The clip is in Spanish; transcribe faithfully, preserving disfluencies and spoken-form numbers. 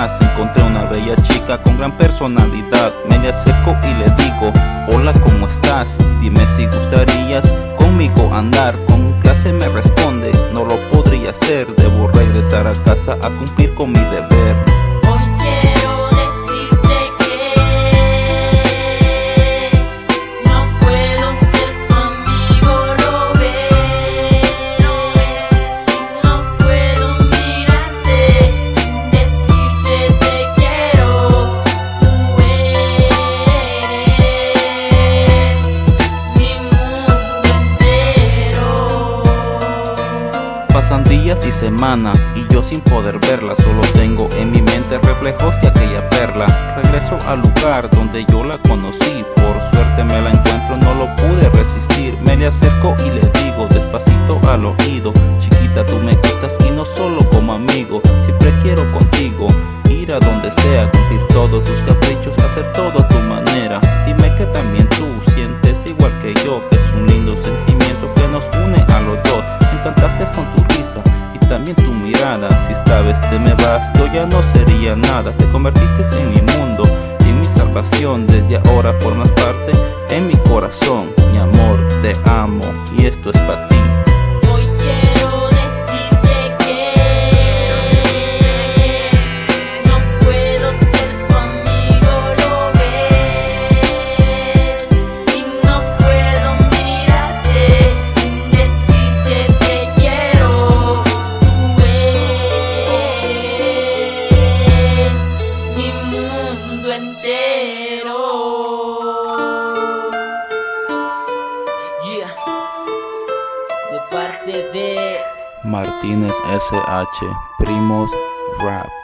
estás? Encontré una bella chica con gran personalidad. Me le acerco y le digo, hola, ¿cómo estás? Dime si gustarías conmigo andar. Con clase me responde, no lo podría hacer. Debo regresar a casa a cumplir con mi deber. Pasan días y semanas y yo sin poder verla, solo tengo en mi mente reflejos de aquella perla. Regreso al lugar donde yo la conocí, por suerte me la encuentro, no lo pude resistir. Me le acerco y le digo despacito al oído, chiquita, tú me gustas y no solo como amigo. Siempre quiero contigo ir a donde sea, cumplir todos tus caprichos, hacer todo a tu manera. Dime que también tú sientes igual que yo, que es un lindo sentimiento que nos une a los dos. Me encantaste con tu risa y también tu mirada. Si esta vez te me vas, yo ya no sería nada. Te convertiste en mi mundo y en mi salvación. Desde ahora formas parte en mi corazón. Mi amor, te amo y esto es para ti. De parte de Martínez S H, Primos Rap.